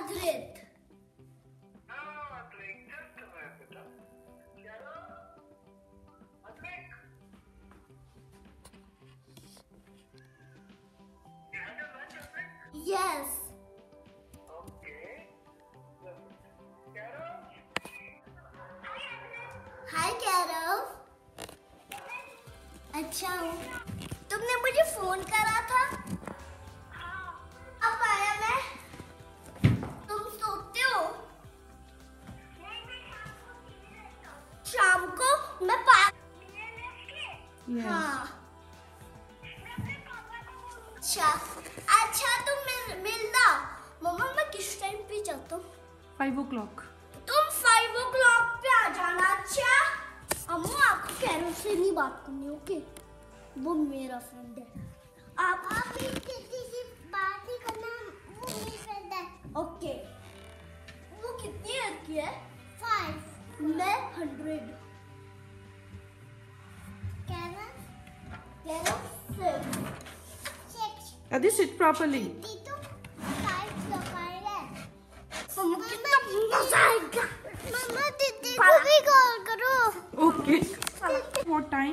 अद्रित। Yes. Okay. Hi Carol. अच्छा हूँ। तुमने मुझे फोन करा था? अब आया मैं। तुम सोते हो? शाम को मैं पार्क। हाँ। अच्छा तुम मिलना। मम्मा मैं किस टाइम पे जाता हूँ? 5 o'clock. तुम 5 o'clock पे आ जाना। अच्छा अम्मू आपको कैरल से नहीं बात करनी, ओके? वो मेरा फ्रेंड है। आप किसी से बात ही करना, वो मेरी फ्रेंड है। ओके। वो कितनी ईयर की है? 5। मैं 100। कैरल 6। Adhrit, sit properly. मम्मा दीदी को भी कॉल करो। Okay. What time?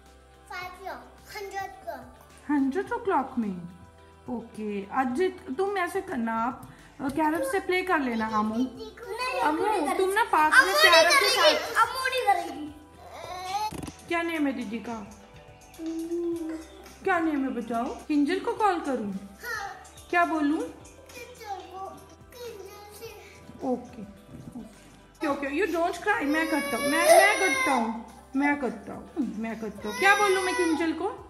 100 o'clock में. Okay. Adhrit, तुम ऐसे करना, आप कैरम से प्ले कर लेना। अम्मू तुम ना पार्क में कैरम के साथ। अम्मू नहीं करेगी। क्या नेम है दीदी का? क्या नेम है बताओ? किंजल को कॉल करूं? हाँ। क्या बोलूं? Kinjal okay okay, you don't cry. मैं करता हूँ। क्या बोलूं मैं किंजल को?